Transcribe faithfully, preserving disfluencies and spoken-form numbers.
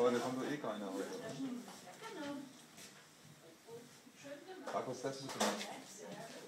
heute kommt doch eh keiner heute. Markus, das müssen wir.